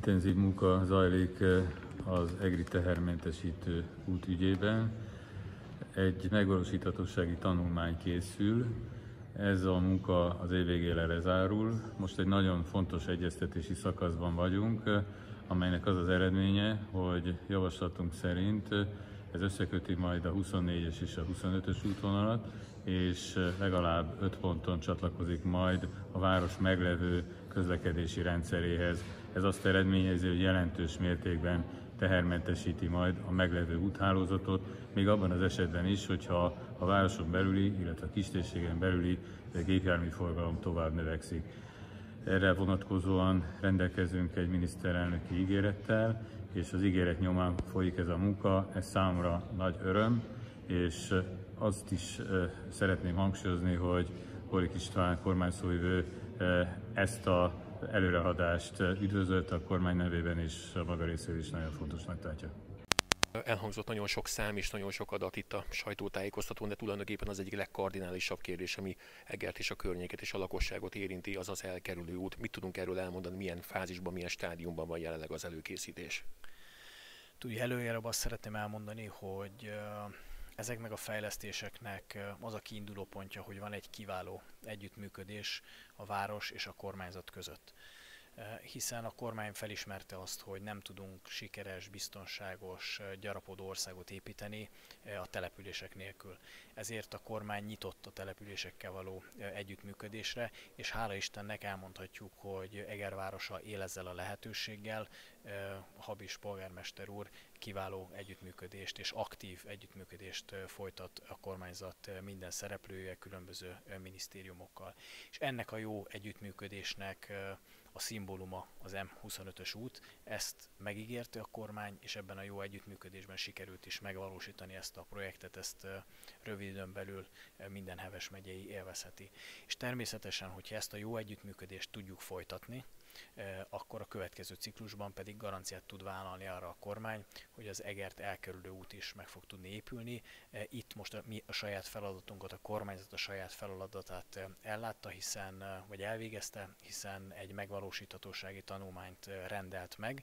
Intenzív munka zajlik az EGRI tehermentesítő út ügyében. Egy megvalósíthatósági tanulmány készül. Ez a munka az év végére lezárul. Most egy nagyon fontos egyeztetési szakaszban vagyunk, amelynek az az eredménye, hogy javaslatunk szerint ez összeköti majd a 24-es és a 25-ös útvonalat, és legalább 5 ponton csatlakozik majd a város meglevő közlekedési rendszeréhez. Ez azt eredményezi, hogy jelentős mértékben tehermentesíti majd a meglevő úthálózatot, még abban az esetben is, hogyha a városon belüli, illetve a kistérségen belüli gépjárműforgalom tovább növekszik. Erre vonatkozóan rendelkezünk egy miniszterelnöki ígérettel, és az ígéret nyomán folyik ez a munka. Ez számomra nagy öröm, és azt is szeretném hangsúlyozni, hogy Hórik István kormányszóvivő ezt az előrehaladást üdvözölte a kormány nevében, és a maga részéről is nagyon fontosnak tartja. Elhangzott nagyon sok szám és nagyon sok adat itt a sajtótájékoztatón, de tulajdonképpen az egyik legkardinálisabb kérdés, ami Egert és a környéket és a lakosságot érinti, az az elkerülő út. Mit tudunk erről elmondani, milyen fázisban, milyen stádiumban van jelenleg az előkészítés? Tudja, előjáróban azt szeretném elmondani, hogy ezeknek a fejlesztéseknek az a kiinduló pontja, hogy van egy kiváló együttműködés a város és a kormányzat között. Hiszen a kormány felismerte azt, hogy nem tudunk sikeres, biztonságos, gyarapodó országot építeni a települések nélkül. Ezért a kormány nyitott a településekkel való együttműködésre, és hála Istennek elmondhatjuk, hogy Eger városa él ezzel a lehetőséggel. Habis polgármester úr kiváló együttműködést és aktív együttműködést folytat a kormányzat minden szereplője, különböző minisztériumokkal. És ennek a jó együttműködésnek a szimbóluma az M25-ös út, ezt megígérte a kormány, és ebben a jó együttműködésben sikerült is megvalósítani ezt a projektet, ezt rövid időn belül minden Heves megyei élvezheti. És természetesen, hogyha ezt a jó együttműködést tudjuk folytatni, akkor a következő ciklusban pedig garanciát tud vállalni arra a kormány, hogy az Egert elkerülő út is meg fog tudni épülni. Itt most mi a saját feladatunkat, a kormányzat a saját feladatát ellátta, vagy elvégezte, hiszen egy megvalósíthatósági tanulmányt rendelt meg.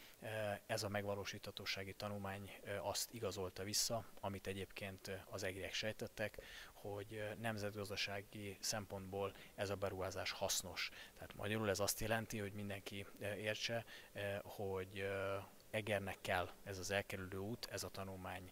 Ez a megvalósíthatósági tanulmány azt igazolta vissza, amit egyébként az egriek sejtettek, hogy nemzetgazdasági szempontból ez a beruházás hasznos. Tehát magyarul ez azt jelenti, hogy mindenki értse, hogy Egernek kell ez az elkerülő út, ez a tanulmány,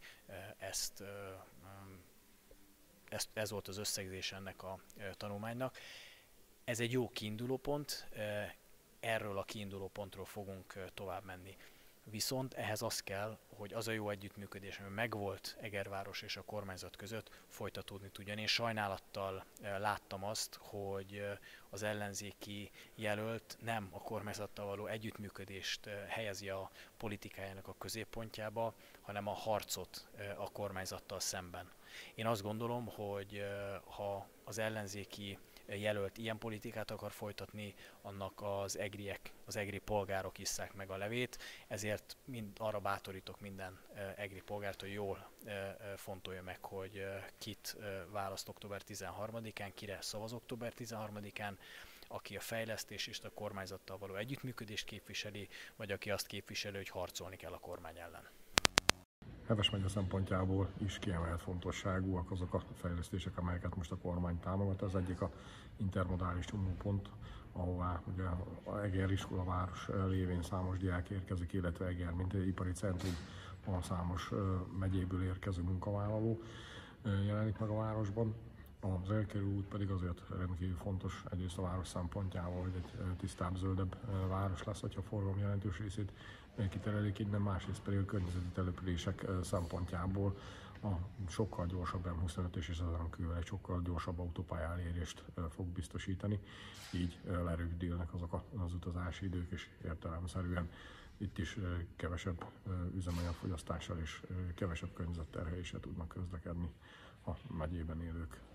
ez volt az összegzés ennek a tanulmánynak. Ez egy jó kiindulópont, erről a kiinduló pontról fogunk tovább menni. Viszont ehhez az kell, hogy az a jó együttműködés, ami megvolt Egerváros és a kormányzat között, folytatódni tudjon. Én sajnálattal láttam azt, hogy az ellenzéki jelölt nem a kormányzattal való együttműködést helyezi a politikájának a középpontjába, hanem a harcot a kormányzattal szemben. Én azt gondolom, hogy ha az ellenzéki jelölt ilyen politikát akar folytatni, annak az egri polgárok isszák meg a levét, ezért arra bátorítok minden egri polgárt, hogy jól fontolja meg, hogy kit választ október 13-án, kire szavaz október 13-án, aki a fejlesztés és a kormányzattal való együttműködést képviseli, vagy aki azt képviseli, hogy harcolni kell a kormány ellen. Heves megye szempontjából is kiemelt fontosságúak azok a fejlesztések, amelyeket most a kormány támogat. Az egyik a intermodális csomópont, ahová ugye a Eger iskolaváros lévén számos diák érkezik, illetve Eger, mint egy ipari centrum, a számos megyéből érkező munkavállaló jelenik meg a városban. Az elkerülő út pedig azért rendkívül fontos, egyrészt a város szempontjából, hogy egy tisztább, zöldebb város lesz, hogyha a forgalom jelentős részét kiterelik innen, másrészt pedig a környezeti települések szempontjából a sokkal gyorsabb M25 és ezen kívül egy sokkal gyorsabb autópálya elérést fog biztosítani, így lerövidülnek azok az utazási idők, és értelemszerűen itt is kevesebb üzemanyagfogyasztással és kevesebb környezetterheléssel tudnak közlekedni a megyében élők.